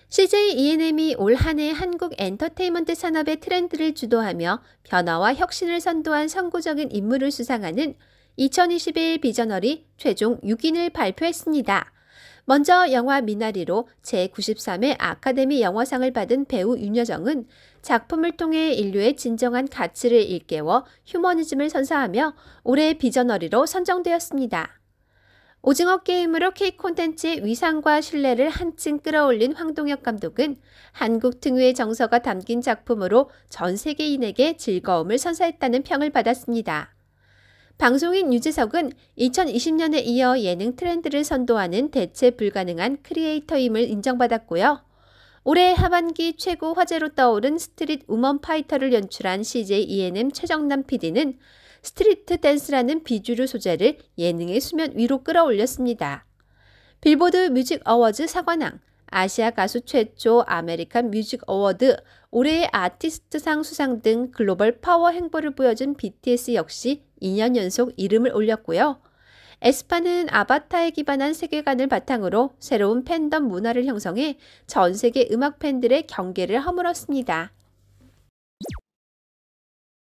CJ E&M이 올 한 해 한국 엔터테인먼트 산업의 트렌드를 주도하며 변화와 혁신을 선도한 선구적인 인물을 수상하는 2021 비저너리 최종 6인을 발표했습니다. 먼저 영화 미나리로 제93회 아카데미 영화상을 받은 배우 윤여정은 작품을 통해 인류의 진정한 가치를 일깨워 휴머니즘을 선사하며 올해 비저너리로 선정되었습니다. 오징어 게임으로 K 콘텐츠의 위상과 신뢰를 한층 끌어올린 황동혁 감독은 한국 특유의 정서가 담긴 작품으로 전 세계인에게 즐거움을 선사했다는 평을 받았습니다. 방송인 유재석은 2020년에 이어 예능 트렌드를 선도하는 대체 불가능한 크리에이터임을 인정받았고요. 올해 하반기 최고 화제로 떠오른 스트릿 우먼 파이터를 연출한 CJ E&M 최정남 PD는 스트리트 댄스라는 비주류 소재를 예능의 수면 위로 끌어올렸습니다. 빌보드 뮤직 어워즈 사관왕, 아시아 가수 최초 아메리칸 뮤직 어워드, 올해의 아티스트상 수상 등 글로벌 파워 행보를 보여준 BTS 역시 2년 연속 이름을 올렸고요. 에스파는 아바타에 기반한 세계관을 바탕으로 새로운 팬덤 문화를 형성해 전 세계 음악 팬들의 경계를 허물었습니다.